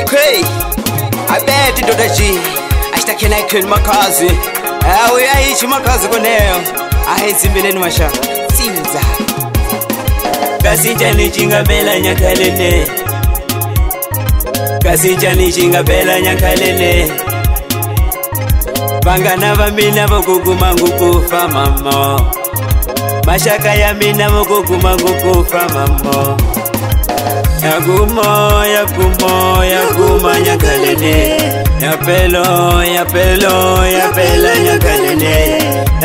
Okay, I bet it dodaji. Ashtaki na ikeni makazi. Uyaishi makazi koneo. Zimbeleni masha. Sinza. Kasijani chinga bela nyakalene. Kasijani chinga bela nyakalene. Bangana bamina bokuguma ngukufa mama. Mashaka ya mina bokuguma ngukufa mama. Yaguma nyakalene. Yapela nyakalene.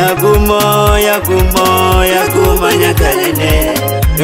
Yaguma nyakalene.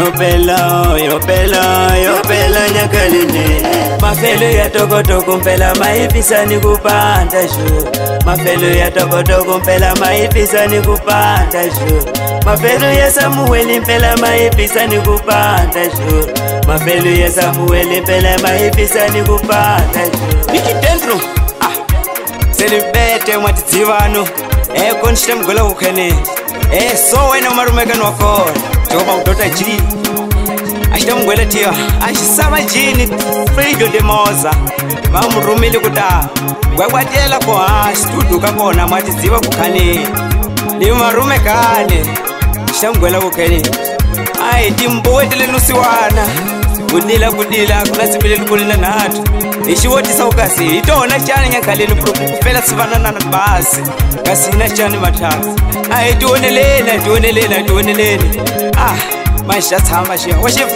Yopela nyakalene. Mafelo ya toko mpela maipisa ni kupanda shu. Mafelo ya toko mpela maipisa ni kupanda shu. Mafelo ya Samueli mpela maipisa ni kupanda shu. Mafelo ya Samueli mpela maipisa ni kupanda shu. Niki dentro. Selibete mwatizivano. Konshite mgola ukene. So wena umarumekano wako. Choba utota jiri. Ashita mgwele tiyo. Ashisama jini. Frido de moza. Mamurumili kuta. Gwagwatela kwa studu kakona mwatiziva kukane. Ni marume kane. Ashita mgwele ukene. Timbuwetele nusiwana. Kudila kuna sibili kulina natu. Woti saukasi. Itona chani nyakalini kufela sivana na basi. Kasina chani matasi. Tuonelena. Maisha tama shia. Washifu.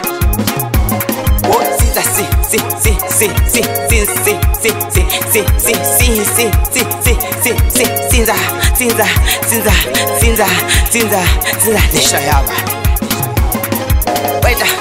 Sinza. Nisha yaba. Waita.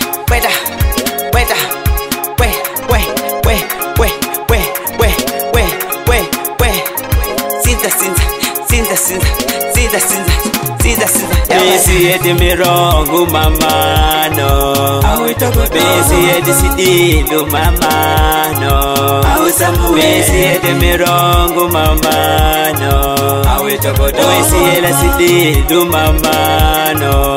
Besi edi mirongo mamano. Besi edi sidilu mamano. Besi edi mirongo mamano. Besi edi sidilu mamano.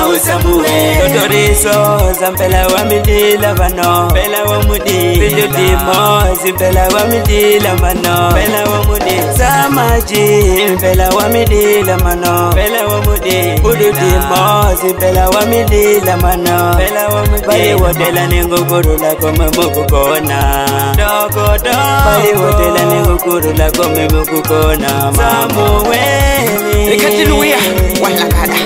Totoriso zampela wa midila vano. Pela wa mudi. Pidudimo zimpela wa midila mano. Pela wa mudi. Samaji pela wa midila mano. Pela wa mudi. Pidudimo zimpela wa midila mano. Pela wa mudi. Bali wotela ningukuru la kome mukukona. Bali wotela ningukuru la kome mukukona. Samueli. Rikatiluya. Wala kada.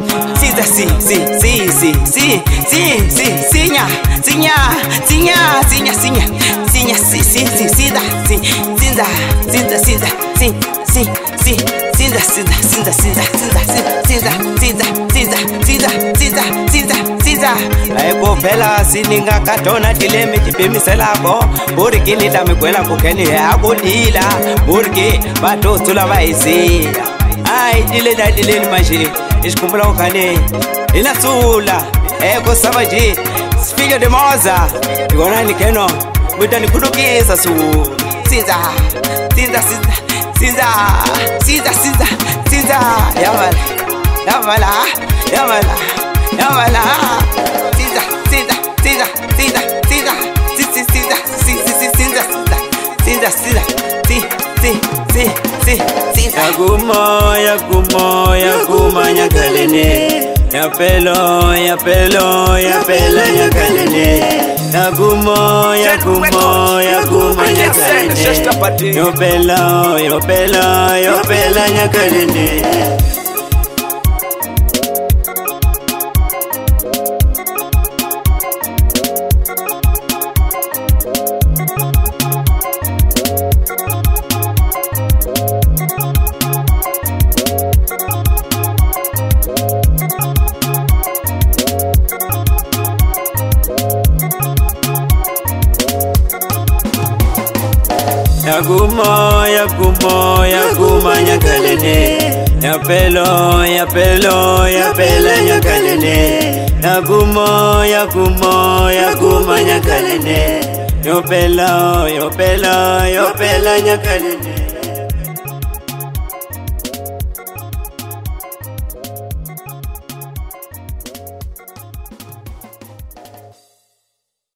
Vela sininga katona dileme tipemiselako. Burgini damikwela kukeni akulila. Burgi bato tula vaizia. Dileni maji. Ishkumbula ukane. Inasula. Sabaji. Spiga de moza. Igona nikeno. Buda nikudukisa su. Sinza. Yavala. Yaguma nyakalene. Yapela nyakalene. Yaguma nyakalene. Yopela nyakalene. Yaguma nyakalene. Yapela nyakalene. Yaguma nyakalene. Yopela nyakalene.